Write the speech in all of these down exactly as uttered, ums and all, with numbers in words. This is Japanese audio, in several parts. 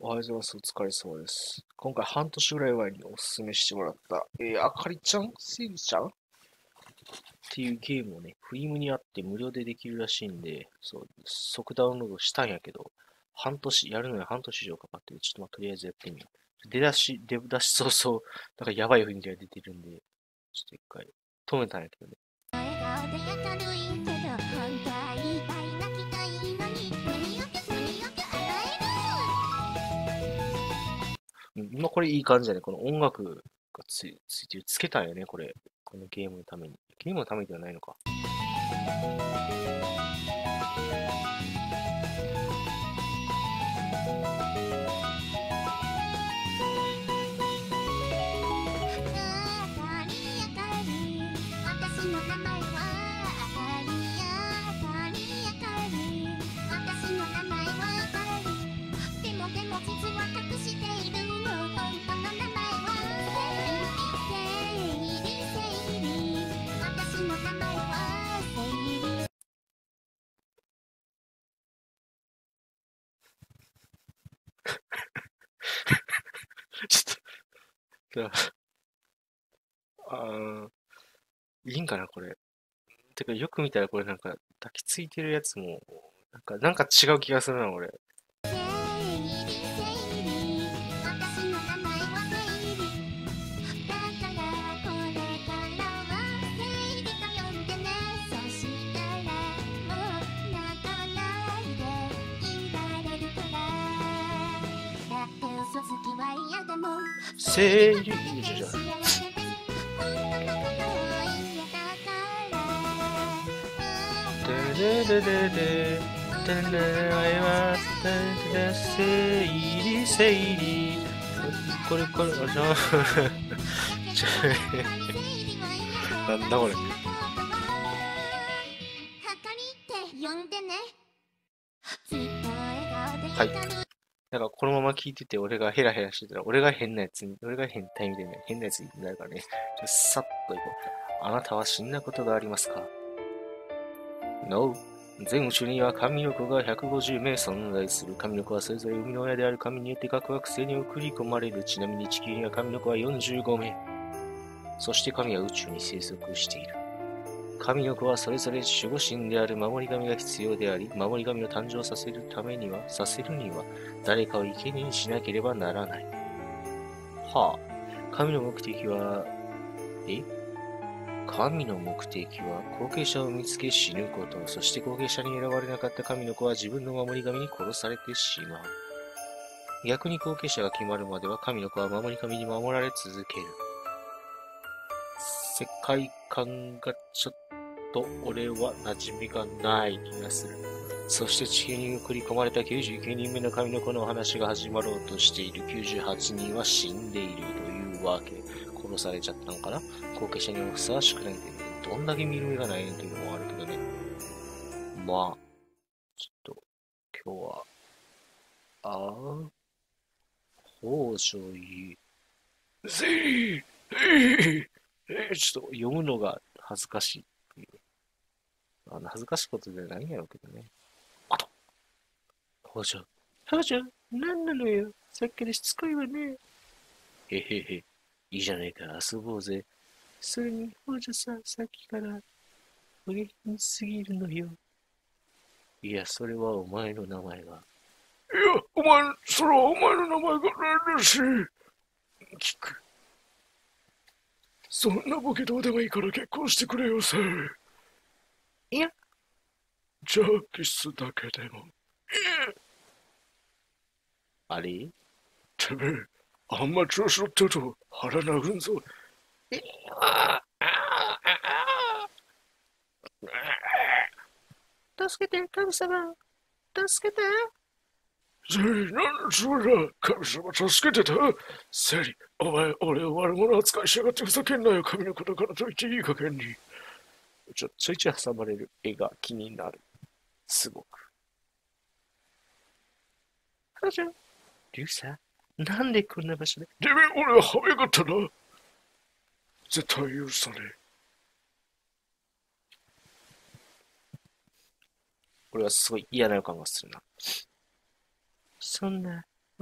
おはようございます。お疲れ様です。今回半年ぐらい前におすすめしてもらった、えー、あかりちゃんせいりちゃんっていうゲームをね、フリムにあって無料でできるらしいんで、そう、即ダウンロードしたんやけど、半年、やるのに半年以上かかってる。ちょっとまあ、とりあえずやってみよう。出だし、出だし早々、なんかやばい雰囲気が出てるんで、ちょっと一回止めたんやけどね。今これいい感じだね。この音楽がついついてる。つけたんよね、これ。このゲームのために。ゲームのためではないのか。ちょっと、あー、いいんかな、これ。てか、よく見たらこれなんか、抱きついてるやつも、なんか、なんか違う気がするな、俺。せいり、じゃじゃ。ででででで、でで愛は、ででせいりせいり。これこれ、あ、じゃあ、ちょなんだこれ。はい。なんかこのまま聞いてて俺がヘラヘラしてたら、俺が変なやつに、俺が変態みたいな変なやつになるからね。ちょさっといこう。あなたは死んだことがありますか？ No。全宇宙には神の子がひゃくごじゅう名存在する。神の子はそれぞれ生みの親である神によって各惑星に送り込まれる。ちなみに地球には神の子はよんじゅうご名。そして神は宇宙に生息している。神の子はそれぞれ守護神である守り神が必要であり、守り神を誕生させるためには、させるには、誰かを生贄にしなければならない。はあ。神の目的は、え神の目的は後継者を見つけ死ぬこと。そして後継者に選ばれなかった神の子は自分の守り神に殺されてしまう。逆に後継者が決まるまでは神の子は守り神に守られ続ける。世界観がちょっと俺は馴染みがない気がする。そして地球に送り込まれたきゅうじゅうきゅうにんめの神の子のお話が始まろうとしている。きゅうじゅうはちにんは死んでいるというわけ。殺されちゃったのかな。後継者にもふさわしくないんで、ね、どんだけ見る目がないねんというのもあるけどね。まあ、ちょっと、今日は、あー、北条いせいえー、ちょっと読むのが恥ずかしいっていう。あの恥ずかしいことじゃないんやろうけどね。あと、北条。北条、なんなのよ。さっきからしつこいわね。へへへ。いいじゃねえか、遊ぼうぜ。それに、北条さん、さっきからお元気すぎるのよ。いや、それはお前の名前が。いや、お前、それはお前の名前が何だし。聞く。そんなボケどうでもいいから結婚してくれよさ。いや、じゃあキスだけでも。あれてめえ、あんま調子乗ってると腹殴んぞ。助けて、神様。助けて。セリ、なんでそれだ。神様助けてた。セリ、お前、俺を悪者扱いしやがってふざけんなよ。神の子だからと言っていい加減に。ちょ、ちょいちょい挟まれる絵が気になる。すごく。はじゃ、リュウさん、なんでこんな場所で。てめえ、俺ははめやがったな。絶対許さねえ。これはすごい嫌な予感がするな。そんな、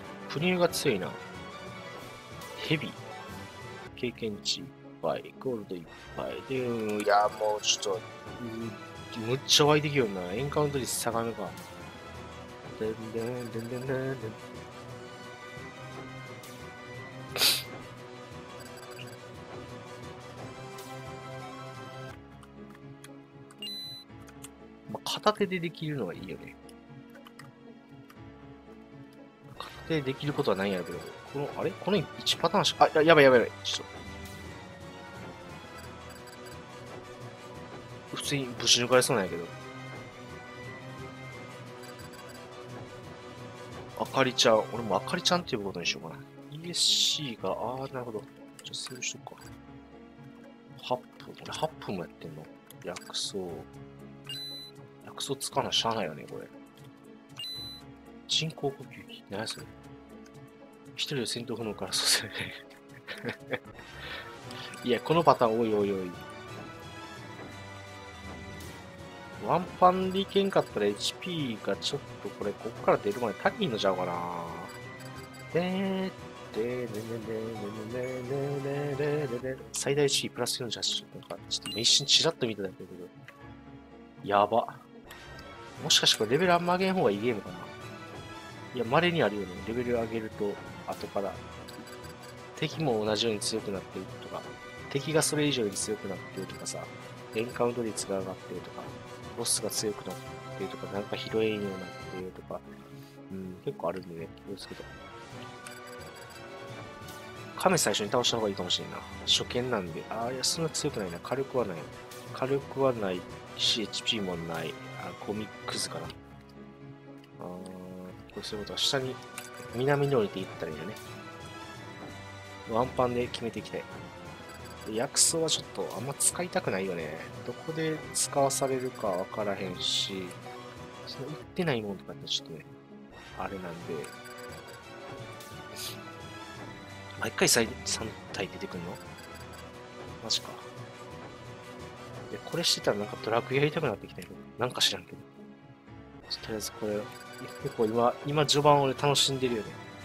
プニューが強いな。ヘビ。経験値いっぱい。ゴールドいっぱい。で、うん、いや、もうちょっと、うん、むっちゃ湧いてきよんな。エンカウント率下がるか。でんでんでんでんでんでん。まあ、片手でできるのはいいよね。片手でできることはないんやろけど、この、あれこのいちパターンしか、あ、やばいやばいやばい。ちょっと。普通にぶち抜かれそうなんやけど。あかりちゃん。俺もあかりちゃんって呼ぶことにしようかな。イーエスシー が、あー、なるほど。じゃあ、セーブしとくか。はっぷん。俺はっぷんもやってんの。薬草。薬草つかなしゃあないよね、これ。人工呼吸器。何やそれ。一人で戦闘不能からそうですね。いや、このパターン、おいおいおい。ワンパンでいけんかったら エイチピー がちょっとこれ、こっから出るまで足りんのちゃうかな。でーでーねねねねねねねねね最大 エイチピー プラスよんじゅうはち。なんか、ちょっと一瞬チラッと見ただけだけど。やば。もしかしてこれレベルあんま上げん方がいいゲームかな。いや、稀にあるよね。レベル上げると、後から。敵も同じように強くなってるとか、敵がそれ以上に強くなってるとかさ、エンカウント率が上がってるとか、ボスが強くなってるとか、なんか拾えんようになってるとか、うん、結構あるんでね、気をつけて。亀最初に倒した方がいいかもしれんな。初見なんで、ああ、いや、そんな強くないな。火力はない。火力はないし、エイチピー もない。あ、ゴミクズかな。あー、こうそういうことは下に、南に降りていったらいいよね。ワンパンで決めていきたい。薬草はちょっとあんま使いたくないよね。どこで使わされるかわからへんし、その売ってないものとかってちょっとね、あれなんで、 毎回さん体出てくんのマジか。いや、これしてたらなんかドラクエやりたくなってきたけど、なんか知らんけど。とりあえずこれ、結構今、今序盤俺楽しんでるよね。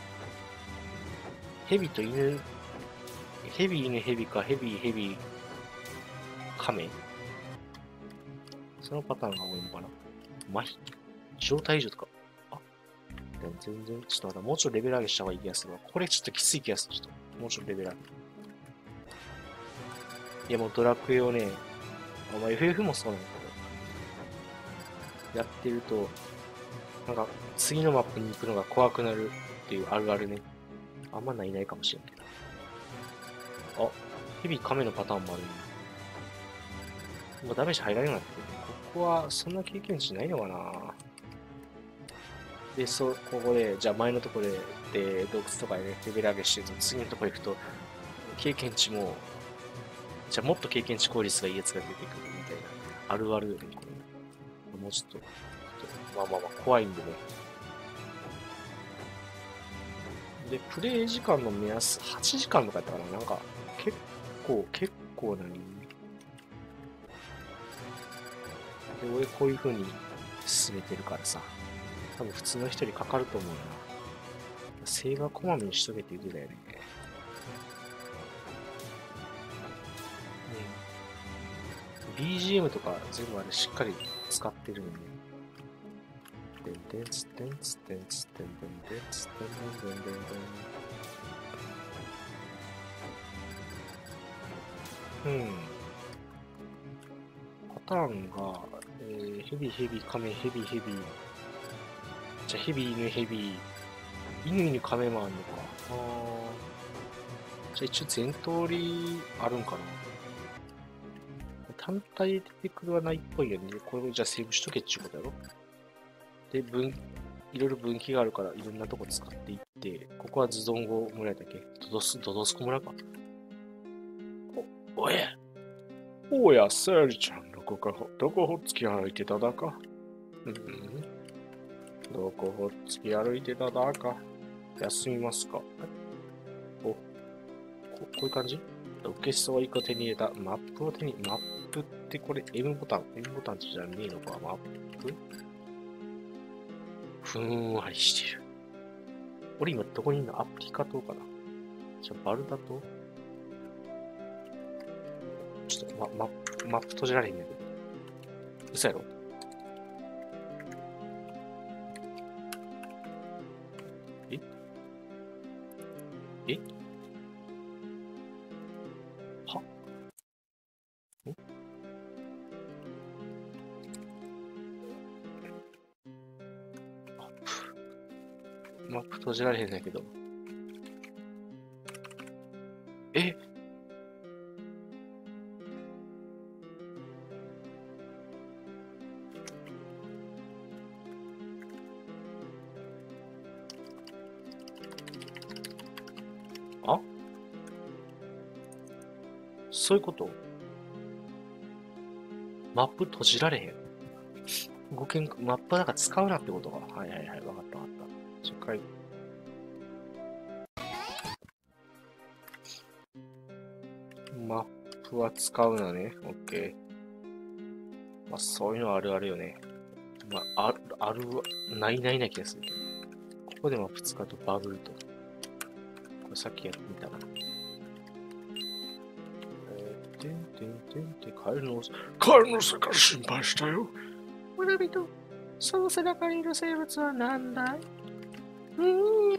ヘビと犬、ヘビ犬ヘビか、ヘビヘビ、カメそのパターンが多いのかな。麻痺状態異常とか。あ、全然、ちょっとまたもうちょっとレベル上げした方がいい気がするわ。これちょっときつい気がする。ちょっと、もうちょっとレベル上げ。いやもうドラクエをね、まあ、エフエフ もそうなんだけど、やってると、なんか次のマップに行くのが怖くなるっていうあるあるね。あんまないないかもしれんけど。あ、ヘビカメのパターンもあるんだ。もうダメージ入らないようになってる。ここはそんな経験値ないのかな。で、そう、ここで、じゃあ前のところで、で、洞窟とかでね、レベル上げしてると、次のところ行くと、経験値も、じゃあもっと経験値効率がいいやつが出てくるみたいな、あるあるよね、これ。もうちょっと、ちょっとまあまあまあ、怖いんでね。で、プレイ時間の目安、はちじかんとかやったかな。なんか、結構、結構なに。で、俺こういう風に進めてるからさ、多分普通の人よりかかると思うな。セーブはこまめにしとけって言うてたよね。うん。ビージーエム とか全部あれしっかり使ってるんで。てんてんつてんつてんつてんてんてんつてんてんてんてんてん。うん。パターンが、えー、ヘビヘビカメヘビヘビ。じゃあヘビ犬ヘビ。犬犬カメもあんのか。あー。じゃあ一応全通りあるんかな。単体で出てくるはないっぽいよね。これをじゃあセーブしとけっちゅうことやろ。で、分、いろいろ分岐があるから、いろんなとこ使っていって、ここはズドンゴ村だっけドドス、ドドスコ村か。お、おや。おや、セーリちゃん、どこかほ、どこほっつき歩いてただか。うん。どこほっつき歩いてただか。休みますか。お、こ、こういう感じ受けそういか手に入れた。マップを手に、マップってこれ M ボタン ?M ボタンじゃねえのかマップふんわりしてる。俺今どこにいるのアプリカ島かなじゃあバルダ島ちょっとマ、マップ、マップ閉じられへんねんけど。嘘やろええはんマップ閉じられへんねんけど。えあそういうことマップ閉じられへん。動けん、マップなんか使うなってことか。はいはいはい、わかったわかった。社会。マップは使うなね。オッケー。まあそういうのはあるあるよね。まあ、ある、ある、ないないな気がする。ここでマップ使うとバグると。これさっきやってみたな。えー、てんてんてんてん、カエルの、カエルの背から心配したよ。村人、その背中にいる生物は何だいうーん。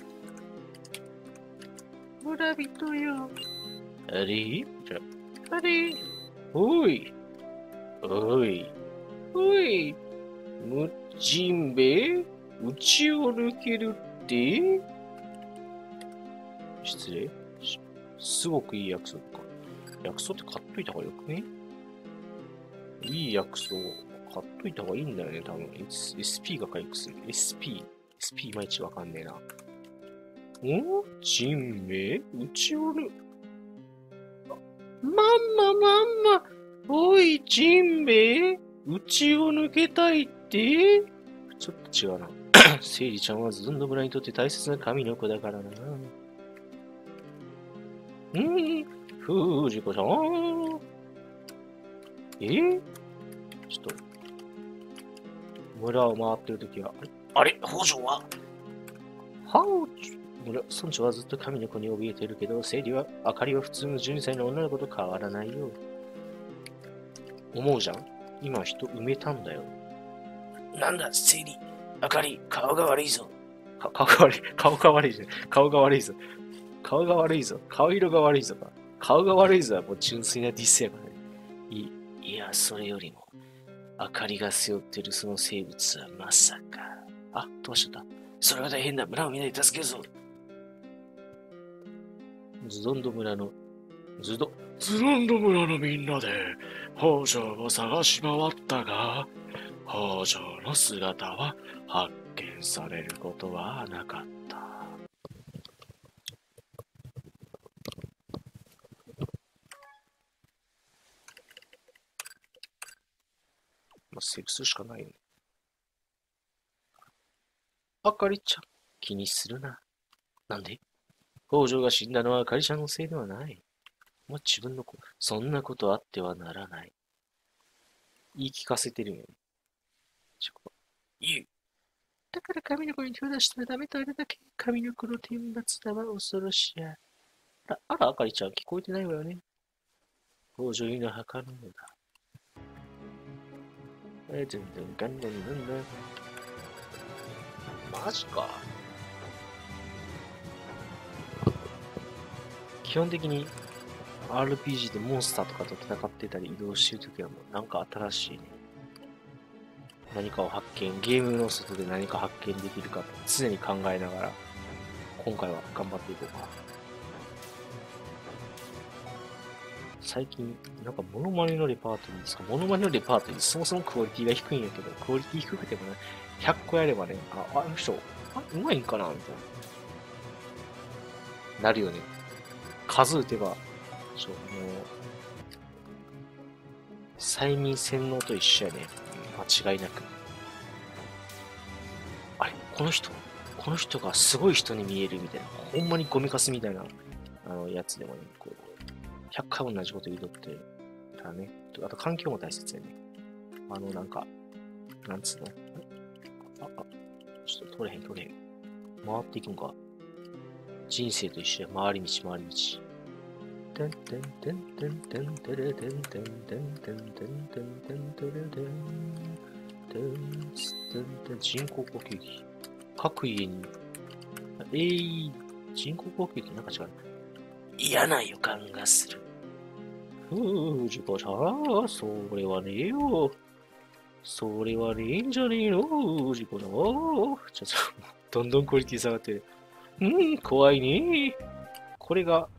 村人よ。あれじゃ、あれおい。おい。おい。ムジンベエうちを抜けるって失礼すごくいい薬草か。薬草って買っといた方がよくねいい薬草買っといた方がいいんだよね、多分。エスピー が回復する。エスピー、エスピー いまいちわかんねえな。おジンベエうちを抜まんままんまおい、ジンベエうちを抜けたいってちょっと違うな。セイリちゃんはズンド村にとって大切な神の子だからな。 ん藤子さんえー、ちょっと、村を回ってるときは、あれ北条ははお村、村長はずっと神の子に怯えてるけど、セリは、あかりは普通のじゅうにさいの女の子と変わらないよ。思うじゃん今人埋めたんだよ。なんだ、セリ。あかり、顔が悪いぞ。か顔が悪い。顔が悪いじゃん。顔が悪いぞ。顔が悪いぞ。顔色が悪いぞか。顔が悪いぞはもう純粋なディスやからね。いいや、それよりも、あかりが背負ってるその生物はまさか。あ、どうしちゃった。それは大変だ。村をみんなで助けるぞ。ズドンド村の、ズド、ズドンド村のみんなで、北条を探し回ったが、北条の姿は発見されることはなかった。まあ、セーブするしかないよね。あかりちゃん、気にするな。なんで北条が死んだのはあかりちゃんのせいではない。まあ、自分の子、そんなことあってはならない。言い聞かせてるよね。言う。だから神の子に手を出したらダメとあれだけ。神の子の天罰だは恐ろしや。あら、あら、あかりちゃん聞こえてないわよね。北条にの墓なのだ。え、全然ガンガンガンガン。マジか。基本的に アールピージー でモンスターとかと戦ってたり移動してるときはもうなんか新しいね。何かを発見、ゲームの外で何か発見できるか常に考えながら今回は頑張っていこうか。最近、なんかモノマネのレパートリーですかモノマネのレパートリーそもそもクオリティが低いんやけど、クオリティ低くてもね、ひゃっこやればね、あ、あの人、あ、うまいんかなみたいな。なるよね。数打てば、そう、もう、催眠洗脳と一緒やね。間違いなく。あれこの人この人がすごい人に見えるみたいな。ほんまにゴミカスみたいな、あの、やつでもね、こう、ひゃっかい同じこと言うとってたね。あと環境も大切やね。あの、なんか、なんつうのあ、あ、ちょっと取れへん取れへん。回っていくんか。人生と一緒や。回り道回り道。てんてんてんてんてんてれてんてんてんてんてんてんてんてんてれてんてんてんてん人工呼吸器。各家に、えー、人工呼吸器なんか違う。嫌な予感がする。ふう、じこちゃん、それはねえよ。それはねえんじゃねえの、じこちゃん。ちょっと、どんどんクオリティ下がってる。うん、怖いね。これが、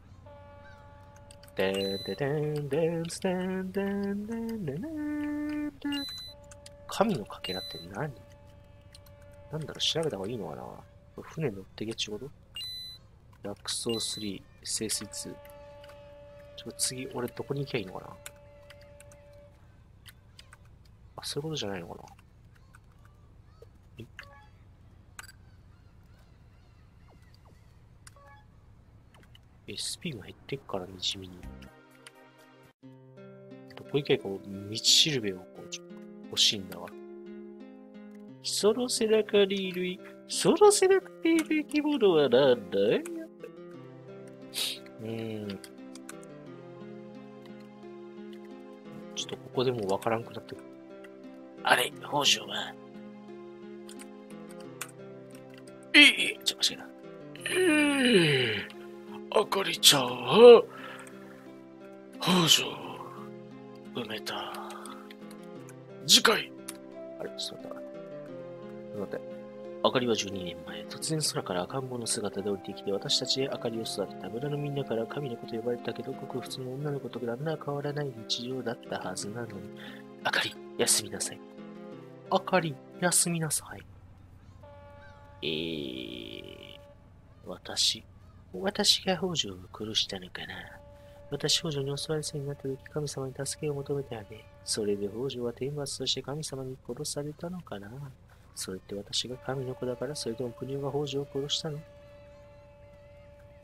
でんででんでんでんでんでんでんでん神のかけらって何なんだろう、調べた方がいいのかな船乗ってけっちゅうこと薬草スリー、清水ツー。ちょ、次、俺どこに行きゃいいのかなあ、そういうことじゃないのかなえ エスピー が減ってっからね、地味に。どこ行けばこう、道しるべをこう、ちょ欲しいんだわ。その背中にいる、その背中にいる生き物はなんだいうーん。ちょっとここでもうわからんくなってくる。あれ、北条は。ええ、ちょ、間違えた。ええ、あかりちゃんは、北条を埋めた。次回。あれ、ちょっと待った。待って。あかりはじゅうにねんまえ、突然空から赤ん坊の姿で降りてきて、私たちへあかりを育てた。村のみんなから神の子と呼ばれたけど、ごく普通の女の子と何ら変わらない日常だったはずなのに。あかり、休みなさい。あかり、休みなさい。えー、私、私が北条を殺したのかな。私、北条に襲われそうになった時、神様に助けを求めたよね。それで北条は天罰として神様に殺されたのかな。それって私が神の子だから、それともプニューが北条を殺したの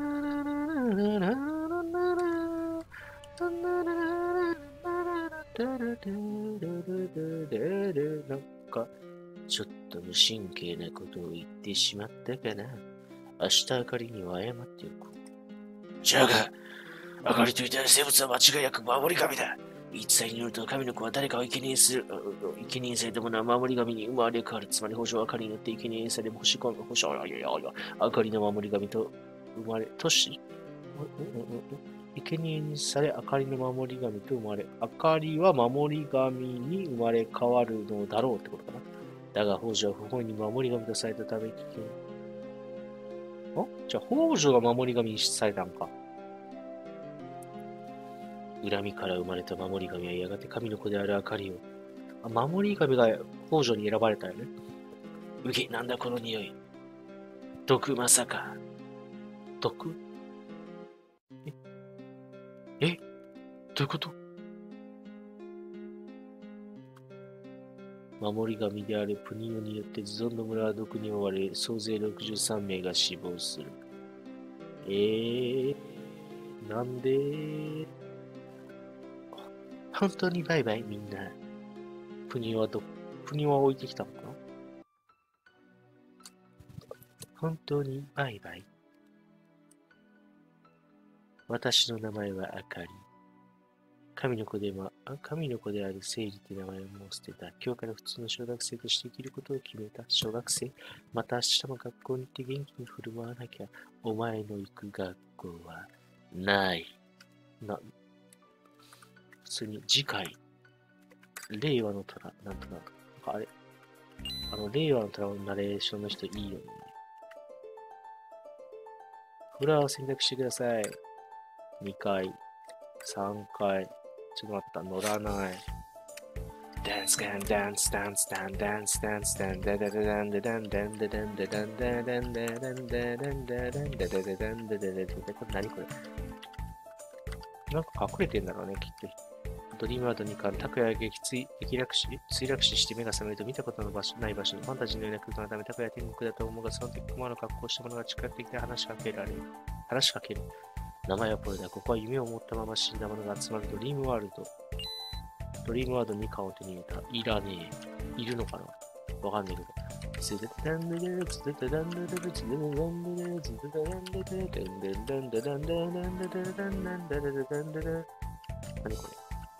なんか、ちょっと無神経なことを言ってしまったかな。明日あかりには謝っておこう。じゃが、あかりといた生物は間違いなく守り神だ。言い伝えによると神の子は誰かを生贄する、生贄されたものは守り神に生まれ変わる。つまり、星はあかりによって生贄され、星は星は、いやいやいや、あかりの守り神と生まれ、都市生贄にされ、あかりの守り神と生まれ、あかりは守り神に生まれ変わるのだろうってことかな。だが、北条は不本に守り神とされたため、危険。あじゃあ、北条が守り神にされたんか。恨みから生まれた守り神はやがて神の子であるあかりを。あ、守り神が北条に選ばれたよね。うげ、なんだこの匂い。毒まさか。毒ええどういうこと守り神であるプニオによってズドンの村は毒に追われ、総勢ろくじゅうさんめいが死亡する。えー、なんで本当にバイバイみんな。プニオはど、プニオは置いてきたのかな本当にバイバイ。私の名前はあかり。神の子でも、神の子である聖理という名前をもう捨てた。今日から普通の小学生として生きることを決めた。小学生また明日も学校に行って元気に振る舞わなきゃ。お前の行く学校はない。な、普通に次回、令和の虎、なんとなく。あれあの、令和の虎のナレーションの人いいよね。フラを選択してください。にかい、さんかい。ちょっと待った、乗らない。ダンスダンダンスダンスダンダンスダンスダンダダダダンダダンダンダダンダダンダダンダダンダダンダダンダダダンダダダンダダダン。これ何これなんか隠れてんだろうね、きっと。ドリームワードにかん、拓也が撃墜、撃落し、墜落死して目が覚めると見たことの場所ない場所にファンタジーのような空間のため拓也は天国だと思うが、その時熊の格好をした者が近寄ってきて話しかけられる。話しかける。名前はポルだ。ここは夢を持ったまま死んだ者が集まるドリームワールド。ドリームワードにかんを手に入れた。いらねえ。いるのかなわかんないけど。何これ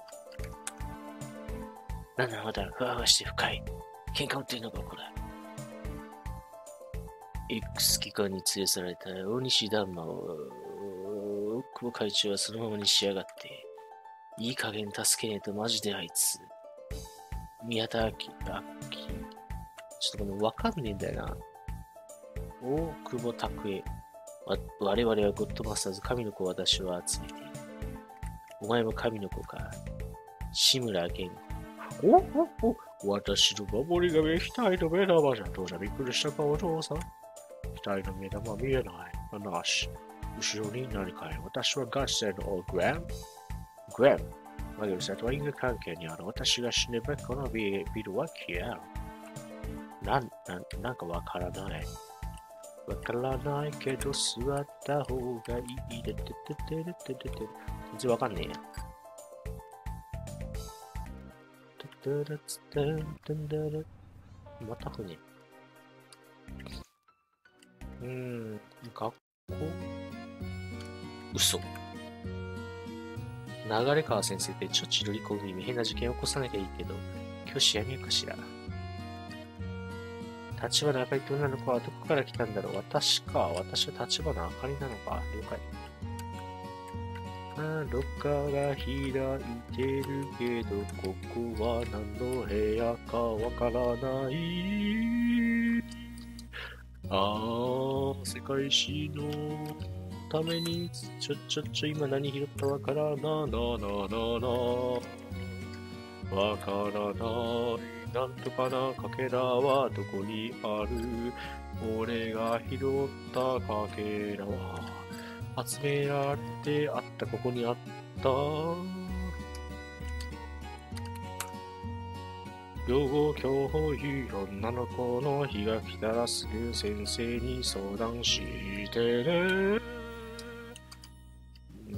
なんだまだふわふわして深い。喧嘩売ってるのかこれ。X 機関に連れ去られた大西ダンマを、久保会長はそのままにしやがって。いい加減助けねえとマジであいつ。宮田明、あき、ちょっとこのわかんねえんだよな。大久保拓也。我々はゴッドマスターズ、神の子を私は集めている。お前も神の子か。志村源。おおお私の守り神、額の目玉じゃ。どうじゃびっくりしたかお父さん。額の目玉見えない。なし。後ろに何かいる。私はガッセンのグラムグラムマグルサとは因果関係にある。私が死ねばこのビルは消える。なん、なん、なんかわからない。わからないけど座った方がいい。でててててててて。全然わかんねえや。また船。うーん、学校嘘。 流川先生ってちょっち乗り込むに変な事件を起こさなきゃいいけど、今日やめようかしら。立花あかりって女の子はどこから来たんだろう。私か。私は立花あかりなのか。了解。あ、ロッカーが開いてるけど、ここは何の部屋かわからない。ああ、世界史のために、ちょちょちょ、今何拾ったわからな、な、な、な、な、わからない。なんとかなかけらはどこにある？俺が拾ったかけらは集められてあった、ここにあった。養護教諭、女の子の日が来たらすぐ先生に相談してね。うん、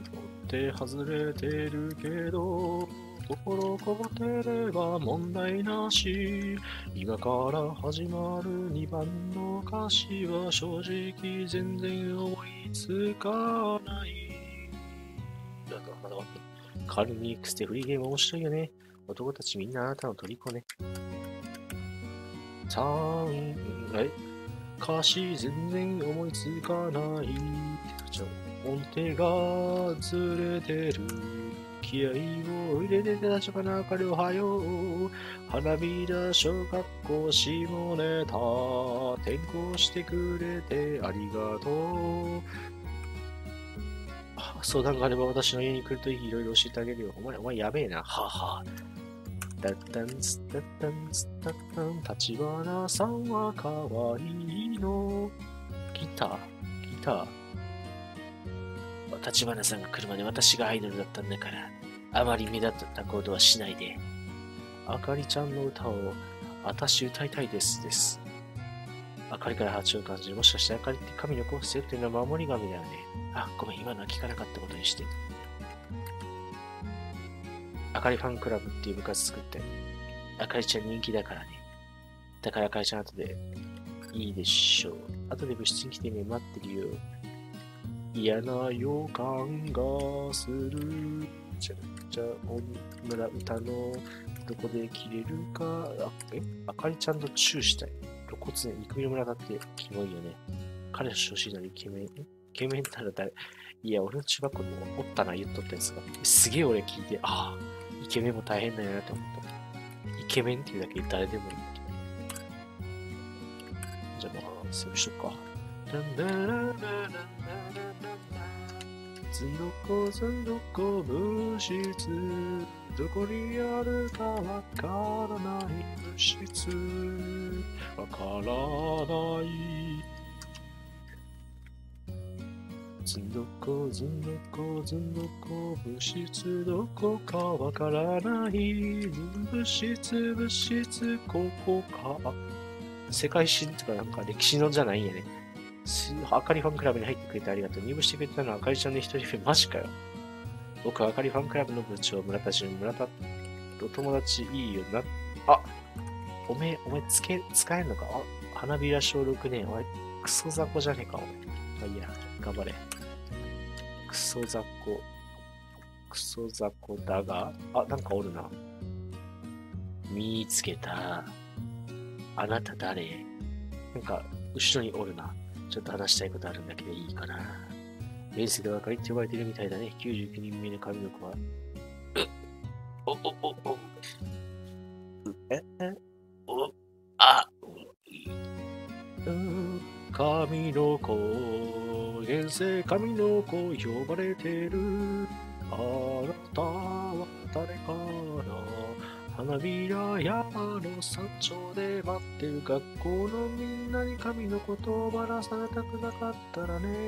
追って外れてるけど、心こもってれば問題なし。今から始まるにばんの歌詞は正直全然思いつかない。なんかまだカルミックスでフリーゲーム面白いよね。男たちみんなあなたの虜ね。さん、え歌詞全然思いつかない。ちょ音程がずれてる。気合を入れてたしかなかりおはよう。花びら小学校下ネタ転校してくれてありがとう。相談があれば私の家に来るといろいろ教えてあげるよ。お前、お前やべえな。はは。だったんす、だったんす、だったん。立花さんはかわいいの。ギターギター立花さんが来るまで私がアイドルだったんだから、あまり目立った行動はしないで。あかりちゃんの歌を、あたし歌いたいですです。あかりから八を感じる。もしかしてあかりって神の子セっていうのは守り神だよね。あ、ごめん、今のは聞かなかったことにして。あかりファンクラブっていう部活作って。あかりちゃん人気だからね。だからあかりちゃん後で、いいでしょう。後で部室に来てね、待ってるよ。嫌な予感がする。じゃ、じゃ、女歌のどこで切れるか。あ、えあかりちゃんとチューしたい。露骨ね。イクミの村だってキモいよね。彼女欲しいのにイケメン。イケメンったら誰？いや、俺の中学校におったな、言っとったやつが。すげえ俺聞いて、ああ、イケメンも大変だよなって思った。イケメンっていうだけで誰でもいい。じゃあまあ、そうしよっか。ずんどこずんどこ物質、どこにあるかわからない物質、わからない。ずんどこずんどこずんどこ物質、どこかわからない。物質物質、ここか。世界史とかなんか歴史のじゃないんやね。あかりファンクラブに入ってくれてありがとう。入部してくれたのはあかりちゃんで一人目。マジかよ。僕はあかりファンクラブの部長、村田純。村田と友達いいよな。あ、おめえ、おめえつけ、使えんのか？あ、花びら小ろくねん。お前、クソ雑魚じゃねえか、お前。まあいいや、頑張れ。クソ雑魚。クソ雑魚だが、あ、なんかおるな。見つけた。あなた誰？なんか、後ろにおるな。ちょっと話したいことあるんだけどいいかな。現世ではあかりって呼ばれてるみたいだね。きゅうじゅうきゅうにんめの神の子は。お、お、お、お。え、え、お、あ、うん、神の子。現世神の子呼ばれてる。あなたは誰かな。花びら山の山頂で待ってる学校のみんなに神のことをばらされたくなかったらね。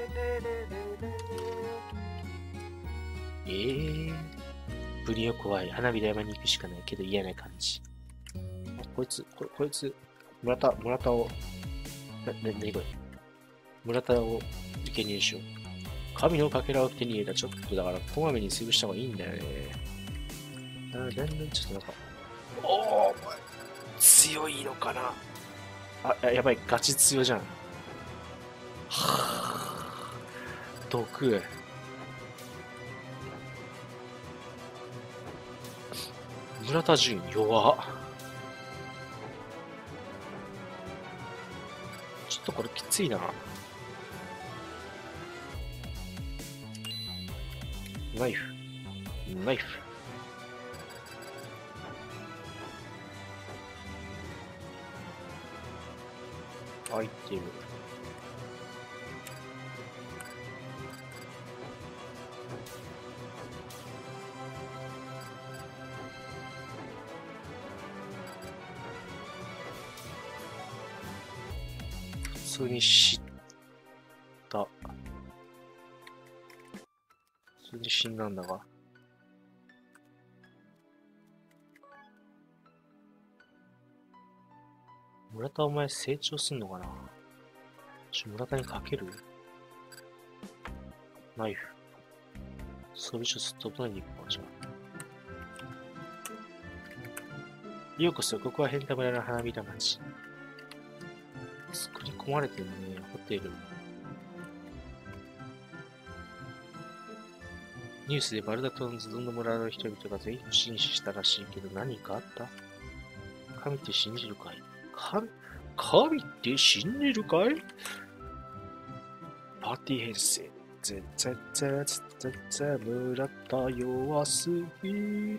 えー、ブリオ怖い。花びら山に行くしかないけど嫌な感じ。こいつ、こ、こいつ、村田、村田を、な、な、なにこれ。村田を生贄にしよう。神のかけらを手に入れた。ちょっとだから、こまめに潰した方がいいんだよね。だんだんちょっとなんか、おお、強いのかなあ、やばい、ガチ強じゃん。はぁ、毒。 村田純弱っ。ちょっとこれきついな。ナイフ。ナイフ。アイテム。普通に知った。普通に死んだんだが。村田お前成長すんのかな。ちょ、村田にかけるナイフ。それちょっと整えに行くか、じゃあ。ようこそ、ここは変態村の花びら町。作り込まれてるね、ホテル。ニュースでバルダトンズドンの村の人々が全員不審死したらしいけど何かあった？神って信じるかい？神、神って信じるかい？パーティー編成。ぜぜぜぜぜ村田弱すぎ。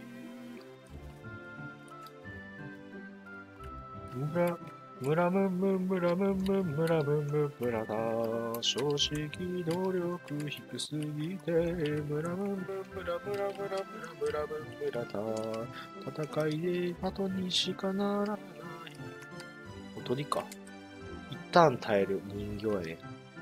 村村むむ村むむ村むむ村田正直能力低すぎて村むむ村村村村村む村田戦いで後にしかならない。おとりか。一旦耐える人形やね。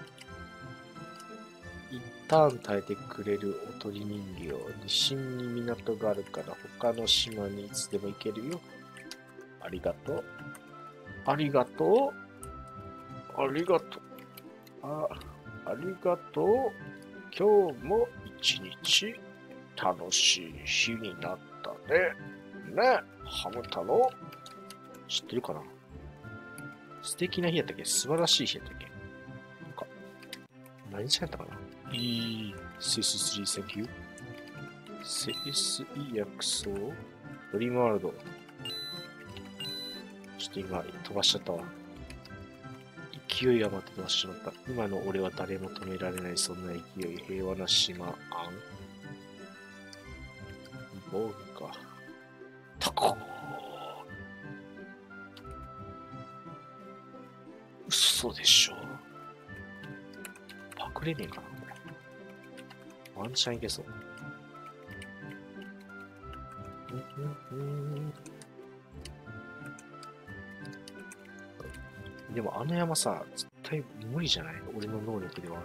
一旦耐えてくれるおとり人形。西に港があるから他の島にいつでも行けるよ。ありがとう。ありがとう。ありがとう。あ、ありがとう。今日も一日楽しい日になったね。ね、ハム太郎。知ってるかな？素敵な日やったっけ？素晴らしい日やったっけ？なんか、何日やったかな？いい、セススリー、センキュー。セエスイー 薬草、ドリームワールド。ちょっと今飛ばしちゃったわ。勢い余って飛ばしちまった。今の俺は誰も止められない、そんな勢い。平和な島、アン。ボールか。タコー。嘘でしょ。パクれねえかな、これ。ワンチャンいけそう。うんうんうん、でもあの山さ、絶対無理じゃない？俺の能力では。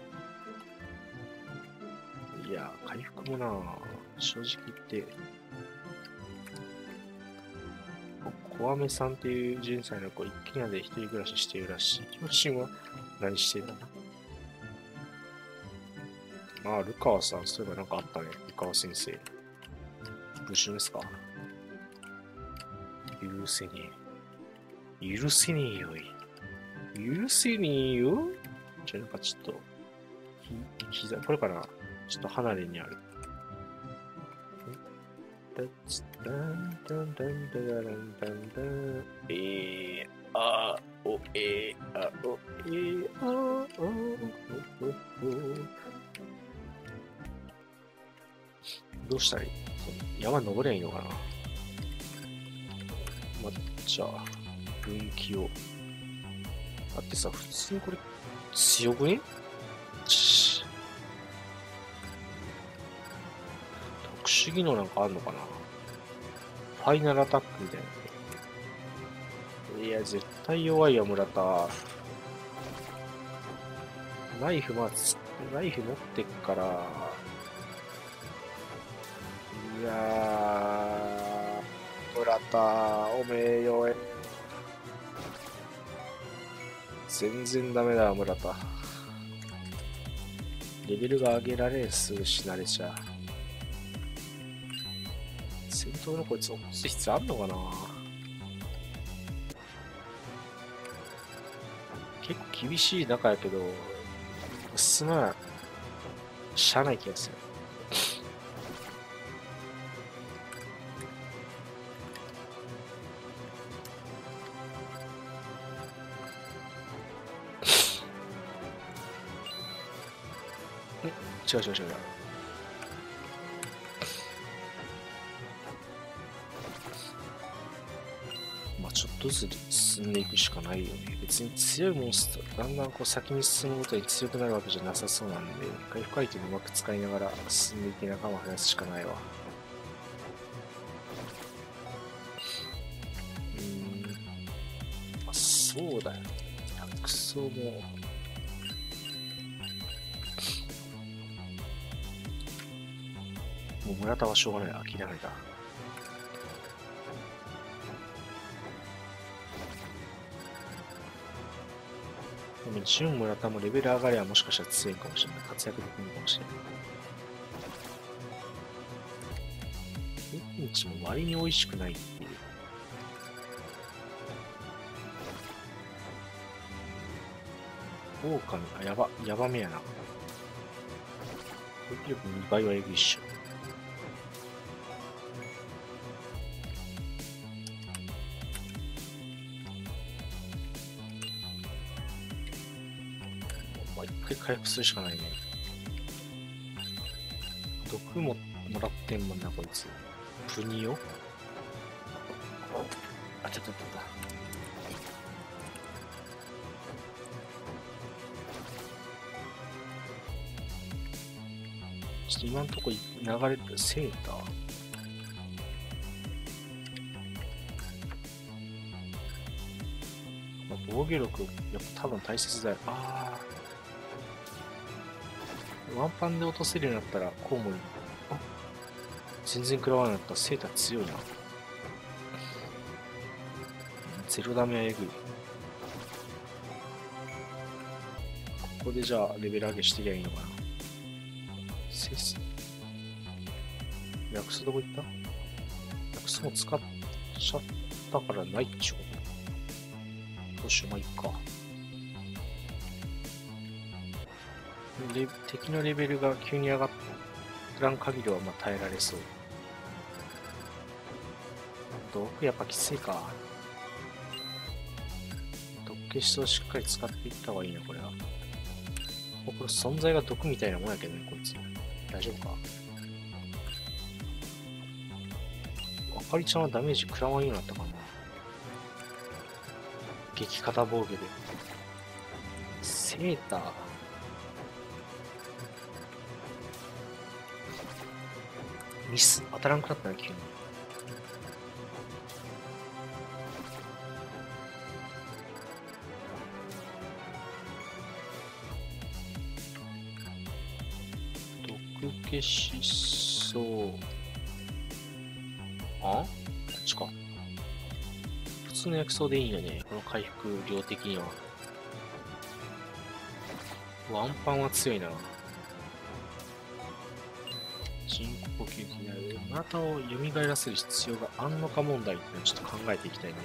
いや、回復もな、正直言って、小雨さんっていうじゅうさいの子、一軒家で一人暮らししているらしい。両親は何してるんだな。まあ、ルカワさん、そういえばなんかあったね。ルカワ先生。無事ですか？許せねえ。許せねえよい。許せねえよ。じゃあなんかちょっと、ひ、膝、これかな？ちょっと離れにある。えー、あ、お、えー、あ、お、えー、あ、お、お、お、どうしたらいい？山登ればいいのかな？ま、じゃあ、分岐を。だってさ、普通にこれ、強くね？特殊技能なんかあんのかな？ファイナルアタックみたいな。いや、絶対弱いよ、村田。ナイフ、まあ、ナイフ持ってっから。いやー、村田、おめえよえ。全然ダメだ、村田。レベルが上げられん、すぐ死なれちゃう。戦闘のこいつ起こす必要あんのかな？結構厳しい中やけど、すまん、しゃあない気がする。 違う違う違う。まあちょっとずつ進んでいくしかないよね。別に強いモンスター、だんだんこう先に進むごとに強くなるわけじゃなさそうなんで、回復アイテムうまく使いながら進んでいって仲間を増やすしかないわ。うーん。あ、そうだよね。薬草も。もう村田はしょうがない。諦めた。でも、純村田もレベル上がりはもしかしたら強いかもしれない。活躍できるかもしれない。ピンチも割に美味しくないっていう。狼、あ、やば、やばめやな。攻撃力にばいはエグいっしょ。まあ、一回回復するしかないね。毒ももらってんもんな、こいつ。プニオあ、ちょっと待った。ちょっと今んとこ流れてるセーター防御力、やっぱ多分大切だよ。ああ。ワンパンで落とせるようになったら、コウモリ。あ、全然食らわなかった。セーター強いな。ゼロダメはえぐい。ここでじゃあ、レベル上げしてりゃいいのかな。セス。薬草どこ行った？薬草も使っちゃったからないっちゅうこと。どうしよう、まあいいか。レ敵のレベルが急に上がらん限りはまあ耐えられそう。毒やっぱきついか。毒消しをしっかり使っていった方がいいな、これは。もうこれ存在が毒みたいなもんやけどね、こいつ。大丈夫か？あかりちゃんはダメージ食らわんようになったかな。激肩防御で。セーター。ミス当たらんくなったな、急に。毒消しそう。あ？こっちか。普通の薬草でいいんよね、この回復量的には。ワンパンは強いな。人工呼吸器になる。またを蘇らせる必要があんのか問題ってのをちょっと考えていきたいね。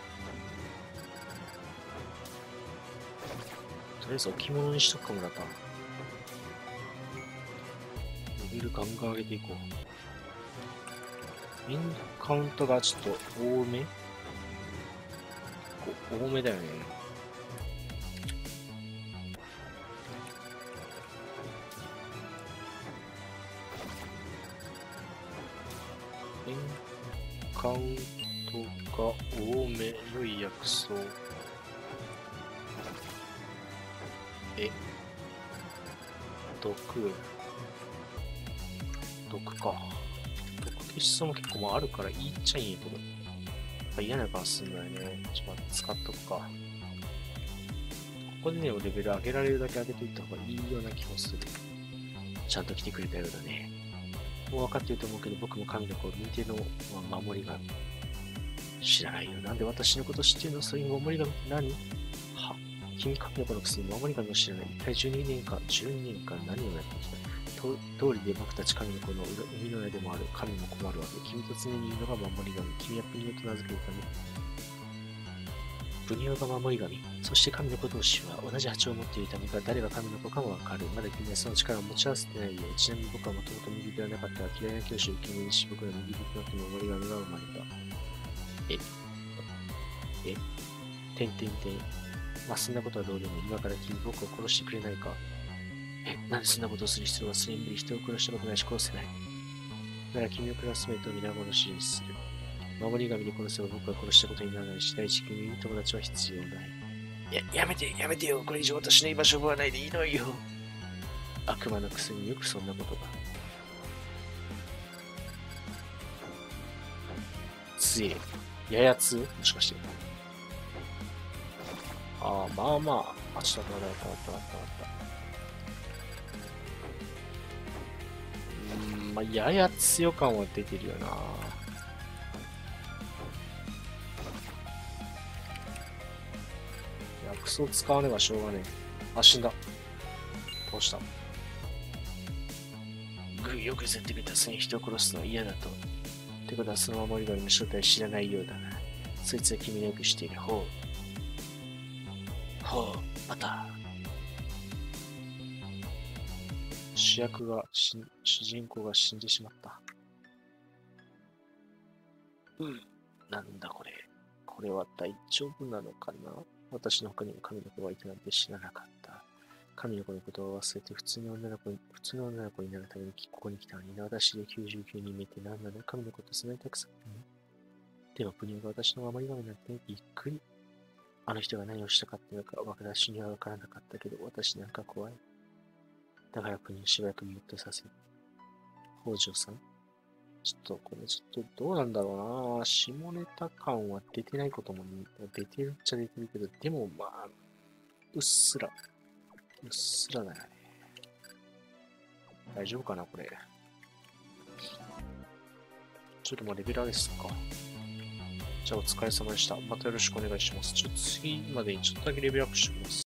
とりあえず置物にしとくかもらった。レベルガンガン上げていこう。インカウントがちょっと多め多めだよね。インカウントが多め。良い薬草。え毒。毒か。毒消しそうも結構もあるからいいっちゃいいけど。やっぱ嫌な感じするんだよね。ちょっと使っとくか。ここでね、レベル上げられるだけ上げていった方がいいような気もする。ちゃんと来てくれたようだね。もう分かってると思うけど、僕も神の子、見ての、まあ、守り神。知らないよ。なんで私のこと知ってるの？そういう守り神って何？は？君神の子のくせに守り神を知らない。一体じゅうにねんかん、じゅうにねんかん何をやってきた？と通りで僕たち神の子の生みの親でもある。神も困るわけ。君と常にいるのが守り神。君はプニオと名付けるため。プニオが守り神。そして神の子同士は同じ波長を持っているためか、誰が神の子かもわかる。まだ君はその力を持ち合わせてないよ。ちなみに僕はもともと右手はなかったが、嫌いな教師を受け入れし、僕の右手となって守り神が生まれた。ええてんてんてん。まあ、そんなことはどうでも、今から君僕を殺してくれないか。 え、なんでそんなことをする必要はするに人を殺したことないし殺せない。なら君のクラスメイトを皆殺しにする。守り神に殺せば僕は殺したことにならないし、第一君に友達は必要ない。や、やめて、やめてよ。これ以上私の居場所を奪わないでいいのよ。悪魔のくせによくそんなことが。強え。ややつもしかして。ああ、まあまあ。あ、ちょっと待って待って待って待って待って。うーん、まあ、やや強感は出てるよな。薬草使わねばしょうがねえ。あ、死んだ。どうした？グーよく絶対たすに人を殺すのは嫌だと。ってことはその守り神の正体知らないようだな。そいつは君のよくしている。ほう。ほう、また。主役が死ん、主人公が死んでしまった。うん。なんだこれ。これは大丈夫なのかな？私の他にも神の子がいたなんて知らなかった。神の子のことを忘れて普通の女の子に、普通の女の子になるためにここに来たのに、私できゅうじゅうきゅうにん目って何なんだ？神のことそんなにたくさんいるの？でも、プニオが私の守り神なんてびっくり。あの人が何をしたかっていうのか、私には分からなかったけど、私なんか怖い。だからプニオしばらくミュートさせる。北条さん？ちょっと、これちょっとどうなんだろうな。下ネタ感は出てないことも、出てるっちゃ出てるけど、でもまあ、うっすら。うっすらだよね。大丈夫かな、これ。ちょっともうレベル上げすっか。じゃあお疲れ様でした。またよろしくお願いします。ちょっと次までにちょっとだけレベルアップしておきます。